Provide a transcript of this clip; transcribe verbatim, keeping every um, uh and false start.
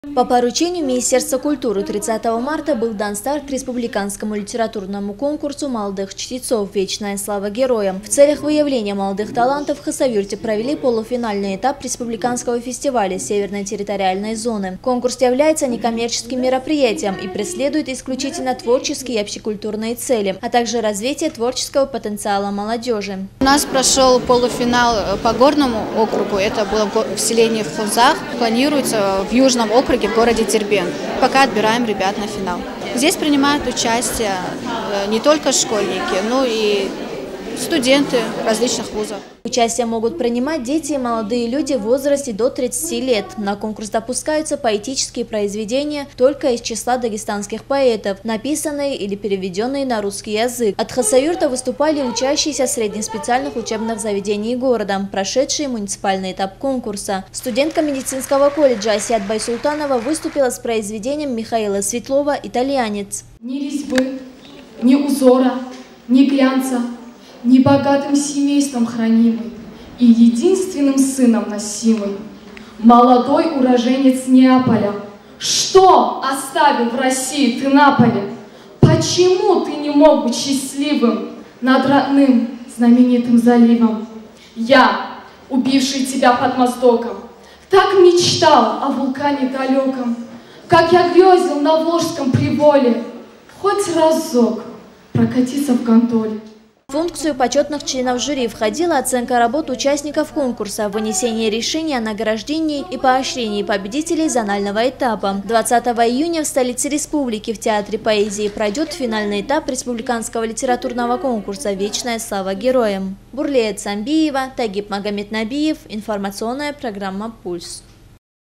По поручению Министерства культуры тридцатого марта был дан старт к республиканскому литературному конкурсу молодых чтецов «Вечная слава героям». В целях выявления молодых талантов в Хасавюрте провели полуфинальный этап республиканского фестиваля Северной территориальной зоны. Конкурс является некоммерческим мероприятием и преследует исключительно творческие и общекультурные цели, а также развитие творческого потенциала молодежи. У нас прошел полуфинал по горному округу, это было в селении Хузах, планируется в южном округе в городе Дербент. Пока отбираем ребят на финал. Здесь принимают участие не только школьники, но и студенты различных вузов. Участие могут принимать дети и молодые люди в возрасте до тридцати лет. На конкурс допускаются поэтические произведения только из числа дагестанских поэтов, написанные или переведенные на русский язык. От Хасавюрта выступали учащиеся средних специальных учебных заведений города, прошедшие муниципальный этап конкурса. Студентка медицинского колледжа Асият Байсултанова выступила с произведением Михаила Светлова «Итальянец». Ни резьбы, ни узора, ни глянца, ни богатым семейством хранимый и единственным сыном носимый. Молодой уроженец Неаполя, что оставил в России ты на поле? Почему ты не мог быть счастливым над родным знаменитым заливом? Я, убивший тебя под Моздоком, так мечтал о вулкане далеком, как я грезил на Волжском приволе, хоть разок прокатиться в гондоле. В функцию почетных членов жюри входила оценка работ участников конкурса, вынесение решений о награждении и поощрении победителей зонального этапа. двадцатого июня в столице республики в Театре поэзии пройдет финальный этап республиканского литературного конкурса «Вечная слава героям». Бурлея Цамбиева, Тагиб Магомеднабиев, информационная программа «Пульс».